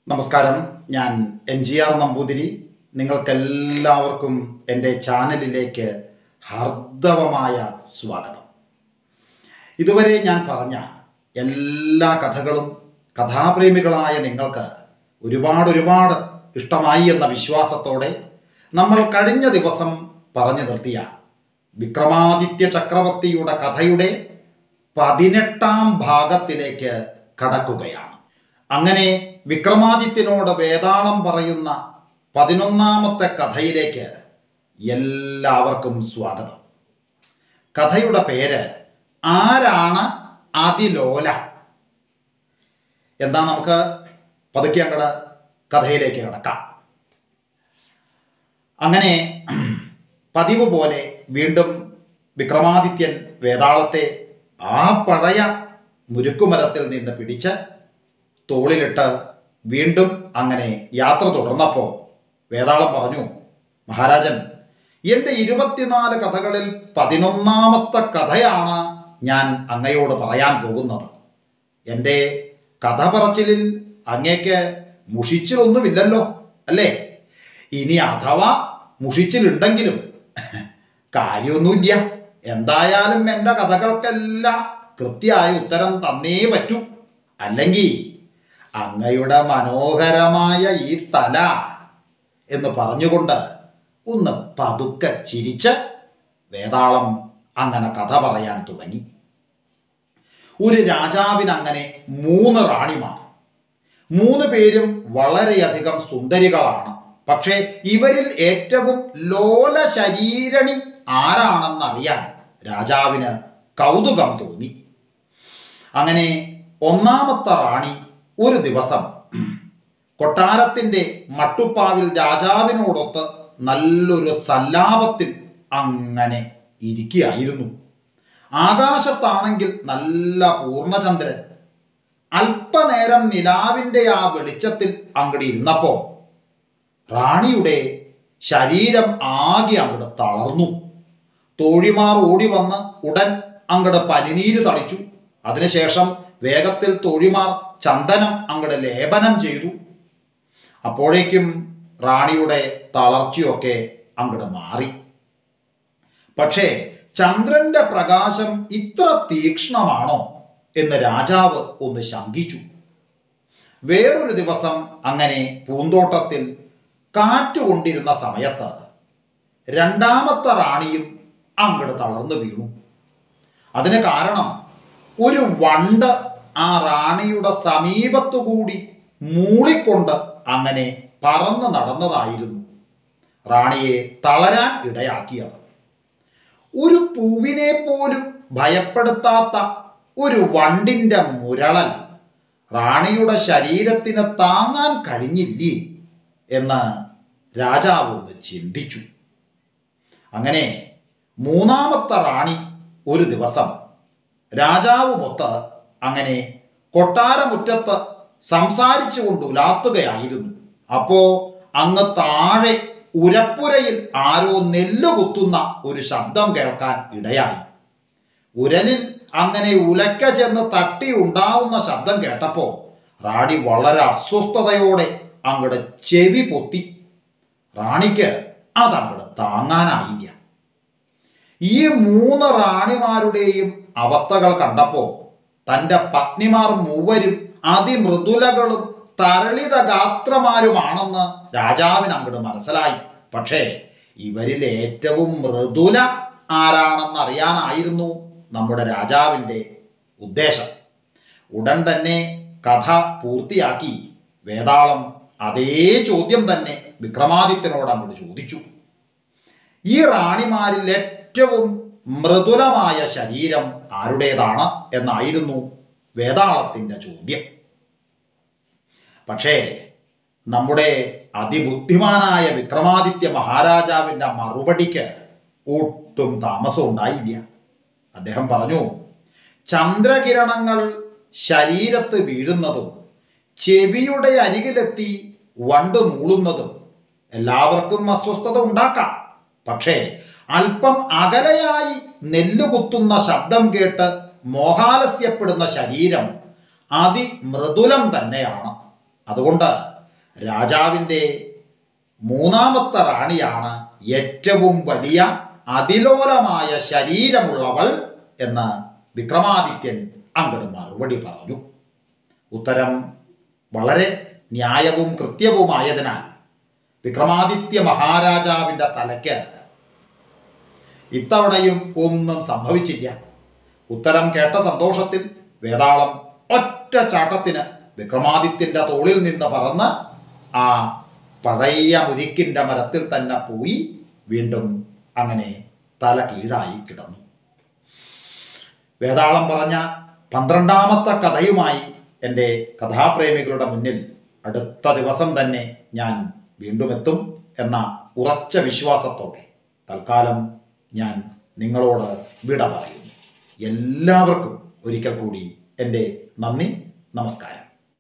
നമസ്കാരം. ഞാൻ NGR നമ്പൂതിരി. നിങ്ങൾക്കെല്ലാവർക്കും എൻ്റെ ചാനലിലേക്ക് ഹാർദവമായ സ്വാഗതം. ഇതുവരെ ഞാൻ പറഞ്ഞ എല്ലാ കഥകളും കഥാപ്രേമികളായ നിങ്ങൾക്ക് ഒരുപാട് ഇഷ്ടമായി എന്ന വിശ്വാസത്തോടെ നമ്മൾ കഴിഞ്ഞ ദിവസം പറഞ്ഞു നിർത്തിയ വിക്രമാദിത്യ ചക്രവർത്തിയുടെ കഥയുടെ 18ാം ഭാഗത്തിലേക്ക് കടക്കുകയാണ്. അങ്ങനെ വിക്രമാദിത്യനോട് വേതാളം പറയുന്ന 11ാമത്തെ കഥയിലേക്ക് എല്ലാവർക്കും സ്വാഗതം. കഥയുടെ പേര് ആരാണ് അതിലോല. എന്താ, നമുക്ക് പതുക്കെ അങ്ങോട്ട് കഥയിലേക്ക് കിടക്കാം. അങ്ങനെ പതിവ് പോലെ വീണ്ടും വിക്രമാദിത്യൻ വേതാളത്തെ ആ പഴയ മുരുക്കുമരത്തിൽ നിന്ന് പിടിച്ച് തോളിലിട്ട് വീണ്ടും അങ്ങനെ യാത്ര തുടർന്നപ്പോൾ വേതാളം പറഞ്ഞു, മഹാരാജൻ, എൻ്റെ 24 കഥകളിൽ 11ാമത്തെ കഥയാണ് ഞാൻ അങ്ങയോട് പറയാൻ പോകുന്നത്. എൻ്റെ കഥ പറച്ചിലിൽ അങ്ങേക്ക് മുഷിച്ചിലൊന്നുമില്ലല്ലോ അല്ലേ? ഇനി അഥവാ മുഷിച്ചിലുണ്ടെങ്കിലും കാര്യമൊന്നുമില്ല. എന്തായാലും എൻ്റെ കഥകൾക്കെല്ലാം കൃത്യമായ ഉത്തരം തന്നേ പറ്റൂ. അല്ലെങ്കിൽ അങ്ങയുടെ മനോഹരമായ ഈ തല എന്ന് പറഞ്ഞുകൊണ്ട് ഒന്ന് പതുക്കെ ചിരിച്ച് വേതാളം അങ്ങനെ കഥ പറയാൻ തുടങ്ങി. ഒരു രാജാവിന് അങ്ങനെ 3 റാണിമാർ. 3 പേരും വളരെയധികം സുന്ദരികളാണ്. പക്ഷേ ഇവരിൽ ഏറ്റവും ലോല ശരീരണി ആരാണെന്നറിയാൻ രാജാവിന് കൗതുകം തോന്നി. അങ്ങനെ 1ാമത്തെ റാണി ഒരു ദിവസം കൊട്ടാരത്തിൻ്റെ മട്ടുപ്പാവിൽ രാജാവിനോടൊത്ത് നല്ലൊരു സല്ലാപത്തിൽ അങ്ങനെ ഇരിക്കുകയായിരുന്നു. ആകാശത്താണെങ്കിൽ നല്ല പൂർണ്ണചന്ദ്രൻ. അല്പനേരം നിലാവിൻ്റെ ആ വെളിച്ചത്തിൽ അങ്ങോട്ട് ഇരുന്നപ്പോൾ റാണിയുടെ ശരീരം ആകെ അങ്ങോട്ട് തളർന്നു. തോഴിമാർ ഓടി വന്ന് ഉടൻ അങ്ങോട്ട് പനിനീര് തളിച്ചു. അതിനുശേഷം വേഗത്തിൽ തോഴിമാർ ചന്ദനം അങ്ങോട്ട് ലേപനം ചെയ്തു. അപ്പോഴേക്കും റാണിയുടെ തളർച്ചയൊക്കെ അങ്ങോട്ട് മാറി. പക്ഷേ ചന്ദ്രന്റെ പ്രകാശം ഇത്ര തീക്ഷ്ണമാണോ എന്ന് രാജാവ് ഒന്ന് ശങ്കിച്ചു. വേറൊരു ദിവസം അങ്ങനെ പൂന്തോട്ടത്തിൽ കാറ്റുകൊണ്ടിരുന്ന സമയത്ത് 2ാമത്തെ റാണിയും അങ്ങോട്ട് തളർന്നു വീണു. അതിന് കാരണം ഒരു വണ്ട് ആ റാണിയുടെ സമീപത്തുകൂടി മൂളിക്കൊണ്ട് അങ്ങനെ പറന്ന് നടന്നതായിരുന്നു റാണിയെ തളരാൻ ഇടയാക്കിയത്. ഒരു പൂവിനെ പോലും ഭയപ്പെടുത്താത്ത ഒരു വണ്ടിൻ്റെ മുരളൽ റാണിയുടെ ശരീരത്തിന് താങ്ങാൻ കഴിഞ്ഞില്ലേ എന്ന് രാജാവ് ഒന്ന് ചിന്തിച്ചു. അങ്ങനെ 3ാമത്തെ റാണി ഒരു ദിവസം രാജാവ് മൊത്ത് അങ്ങനെ കൊട്ടാരമുറ്റത്ത് സംസാരിച്ചു കൊണ്ട് ഉലാത്തുകയായിരുന്നു. അപ്പോ അങ്ങ് താഴെ ഉരപ്പുരയിൽ ആരോ നെല്ല് കുത്തുന്ന ഒരു ശബ്ദം കേൾക്കാൻ ഇടയായി. ഉരലിൽ അങ്ങനെ ഉലക്ക ചെന്ന് തട്ടി ഉണ്ടാവുന്ന ശബ്ദം കേട്ടപ്പോൾ റാണി വളരെ അസ്വസ്ഥതയോടെ അങ്ങോട്ട് ചെവി പൊത്തി. റാണിക്ക് അതങ്ങോട്ട് താങ്ങാനായില്ല. ഈ 3 റാണിമാരുടെയും അവസ്ഥകൾ കണ്ടപ്പോൾ തൻ്റെ പത്നിമാർ മൂവരും അതിമൃദുലകളും തരളിത ഗാത്രമാരുമാണെന്ന് രാജാവിന് അങ്ങോട്ട് മനസ്സിലായി. പക്ഷേ ഇവരിൽ ഏറ്റവും മൃദുല ആരാണെന്ന് അറിയാനായിരുന്നു നമ്മുടെ രാജാവിൻ്റെ ഉദ്ദേശം. ഉടൻ തന്നെ കഥ പൂർത്തിയാക്കി വേതാളം അതേ ചോദ്യം തന്നെ വിക്രമാദിത്യനോട് അങ്ങോട്ട് ചോദിച്ചു. ഈ റാണിമാരിൽ ഏറ്റവും മൃദുലമായ ശരീരം ആരുടേതാണ് എന്നായിരുന്നു വേതാളത്തിൻ്റെ ചോദ്യം. പക്ഷേ നമ്മുടെ അതിബുദ്ധിമാനായ വിക്രമാദിത്യ മഹാരാജാവിൻ്റെ മറുപടിക്ക് ഒട്ടും താമസം ഉണ്ടായില്ല. അദ്ദേഹം പറഞ്ഞു, ചന്ദ്രകിരണങ്ങൾ ശരീരത്ത് വീഴുന്നതും ചെവിയുടെ അരികിലെത്തി വണ്ട് മൂളുന്നതും എല്ലാവർക്കും അസ്വസ്ഥത ഉണ്ടാക്കാം. പക്ഷേ അല്പം അകലെയായി നെല്ലുകുത്തുന്ന ശബ്ദം കേട്ട് മോഹാലസ്യപ്പെടുന്ന ശരീരം അതിമൃദുലം തന്നെയാണ്. അതുകൊണ്ട് രാജാവിൻ്റെ മൂന്നാമത്തെ റാണിയാണ് ഏറ്റവും വലിയ അതിലോലമായ ശരീരമുള്ളവൾ എന്ന് വിക്രമാദിത്യൻ അങ്ങോട്ട് മറുപടി പറഞ്ഞു. ഉത്തരം വളരെ ന്യായവും കൃത്യവുമായതിനാൽ വിക്രമാദിത്യ മഹാരാജാവിൻ്റെ തലയ്ക്ക് ഇത്തവണയും ഒന്നും സംഭവിച്ചില്ല. ഉത്തരം കേട്ട സന്തോഷത്തിൽ വേതാളം ഒറ്റ ചാട്ടത്തിന് വിക്രമാദിത്യൻ്റെ തോളിൽ നിന്ന് പറന്ന് ആ പഴയ മുരിക്കിൻ്റെ മരത്തിൽ തന്നെ പോയി വീണ്ടും അങ്ങനെ തല കീഴായി കിടന്നു. വേതാളം പറഞ്ഞ 12ാമത്തെ കഥയുമായി എൻ്റെ കഥാപ്രേമികളുടെ മുന്നിൽ അടുത്ത ദിവസം തന്നെ ഞാൻ വീണ്ടും എത്തും എന്ന ഉറച്ച വിശ്വാസത്തോടെ തൽക്കാലം ഞാൻ നിങ്ങളോട് വിട പറയുന്നു. എല്ലാവർക്കും ഒരിക്കൽ കൂടി എൻ്റെ നന്ദി, നമസ്കാരം.